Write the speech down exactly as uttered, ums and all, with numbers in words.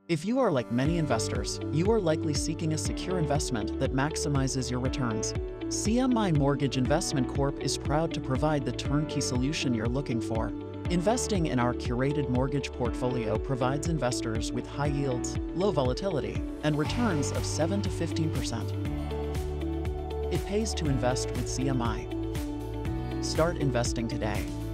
If you are like many investors, you are likely seeking a secure investment that maximizes your returns. C M I Mortgage Investment Corp is proud to provide the turnkey solution you're looking for. Investing in our curated mortgage portfolio provides investors with high yields, low volatility, and returns of seven to fifteen percent. It pays to invest with C M I. Start investing today.